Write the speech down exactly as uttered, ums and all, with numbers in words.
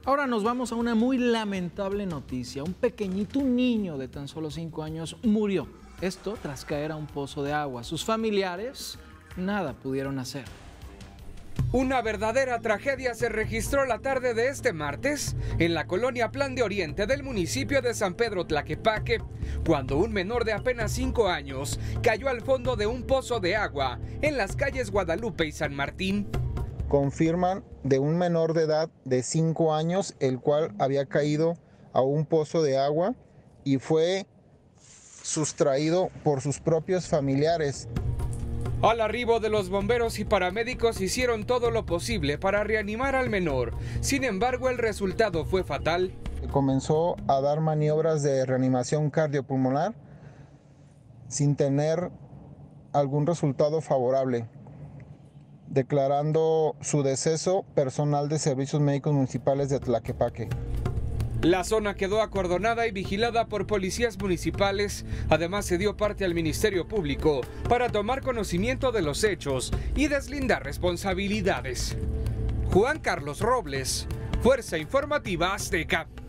Ahora nos vamos a una muy lamentable noticia. Un pequeñito, un niño de tan solo cinco años murió. Esto tras caer a un pozo de agua. Sus familiares nada pudieron hacer. Una verdadera tragedia se registró la tarde de este martes en la colonia Plan de Oriente del municipio de San Pedro Tlaquepaque, cuando un menor de apenas cinco años cayó al fondo de un pozo de agua en las calles Guadalupe y San Martín. Confirman de un menor de edad de cinco años, el cual había caído a un pozo de agua y fue sustraído por sus propios familiares. Al arribo de los bomberos y paramédicos hicieron todo lo posible para reanimar al menor. Sin embargo, el resultado fue fatal. Comenzó a dar maniobras de reanimación cardiopulmonar sin tener algún resultado favorable, declarando su deceso personal de Servicios Médicos Municipales de Tlaquepaque. La zona quedó acordonada y vigilada por policías municipales. Además, se dio parte al Ministerio Público para tomar conocimiento de los hechos y deslindar responsabilidades. Juan Carlos Robles, Fuerza Informativa Azteca.